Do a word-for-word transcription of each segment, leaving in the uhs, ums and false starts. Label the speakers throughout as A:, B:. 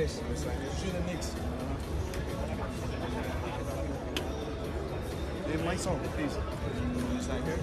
A: this. You sign it. Shoot the Knicks. Uh-huh. My song, please. You sign here.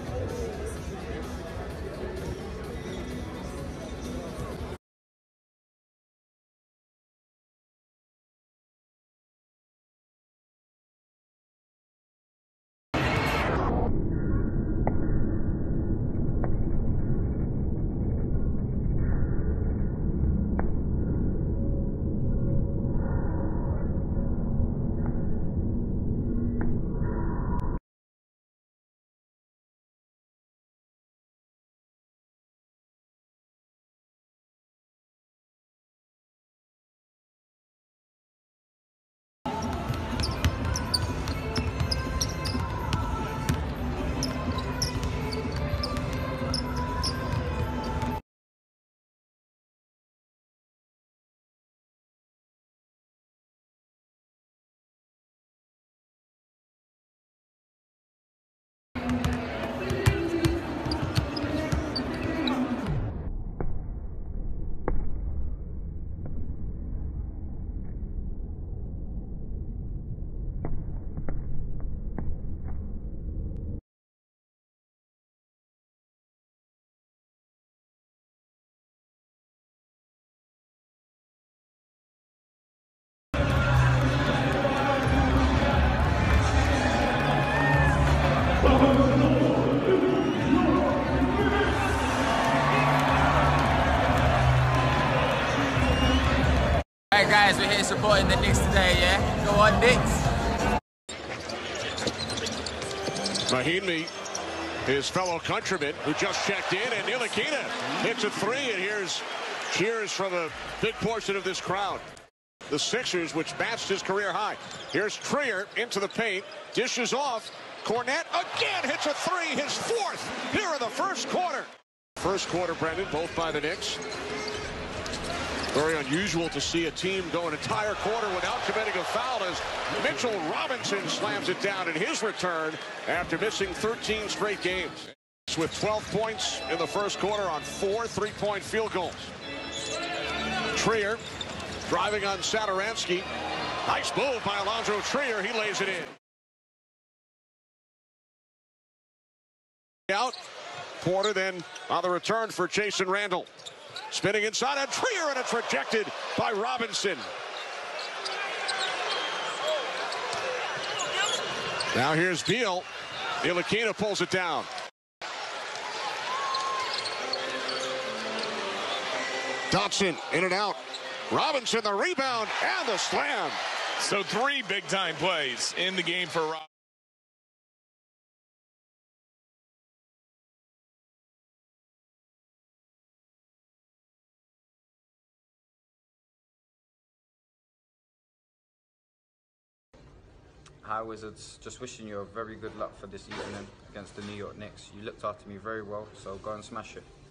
B: Alright guys, we're here supporting the Knicks today, yeah? Go on Knicks!
C: Mahinmi, his fellow countryman who just checked in, and Ntilikina hits a three, and here's cheers from a big portion of this crowd. The Sixers, which matched his career high. Here's Trier into the paint, dishes off. Kornet again hits a three, his fourth here in the first quarter. First quarter, Brendan, both by the Knicks. Very unusual to see a team go an entire quarter without committing a foul as Mitchell Robinson slams it down in his return after missing thirteen straight games. With twelve points in the first quarter on four three-point field goals. Trier driving on Satoransky. Nice move by Alondro Trier. He lays it in. Out. Porter then on the return for Jason Randall. Spinning inside on Trier, and it's rejected by Robinson. Now here's Beal. Ntilikina pulls it down. Dotson in and out. Robinson the rebound and the slam.
D: So three big-time plays in the game for Robinson.
E: Hi Wizards, just wishing you a very good luck for this evening against the New York Knicks. You looked after me very well, so go and smash it.